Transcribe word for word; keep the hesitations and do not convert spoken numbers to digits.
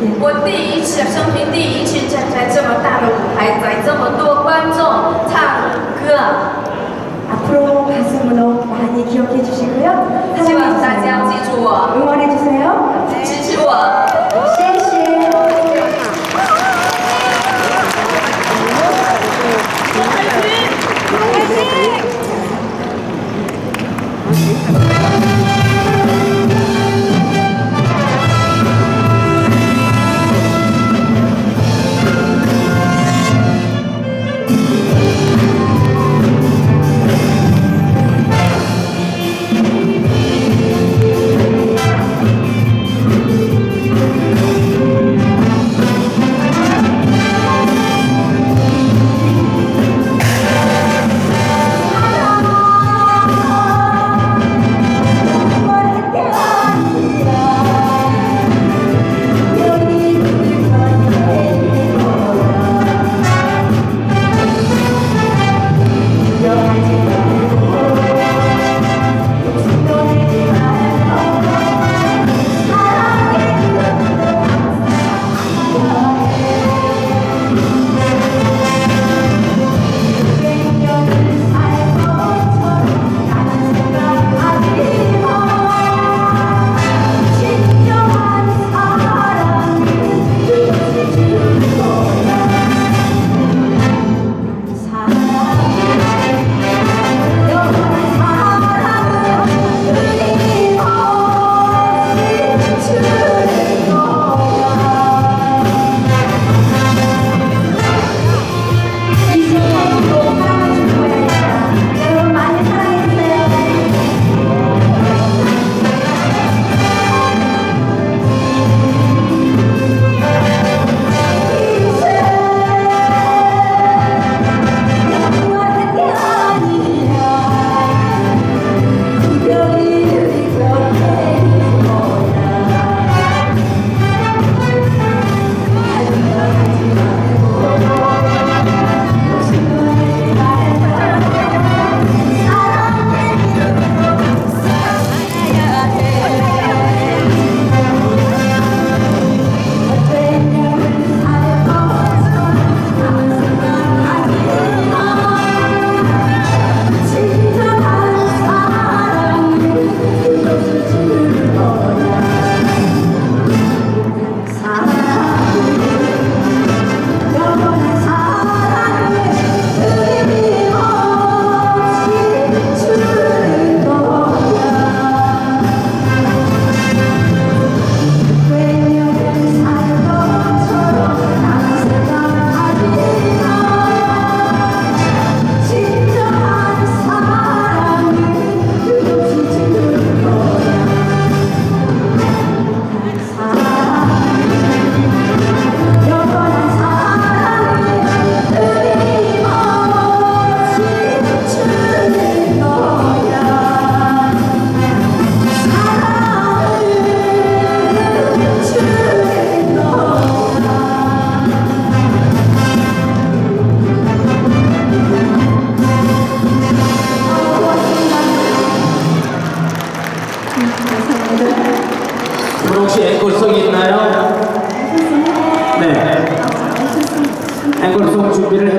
我第一次生平第一次站在这么大的舞台，在这么多观众唱歌。 앞으로 가슴으로 많이 기억해 주시고요. 希望大家记住我， 응원해 주세요. 支持我。 谢谢。 오늘 혹시 앵콜송이 있나요? 네. 앵콜송 준비를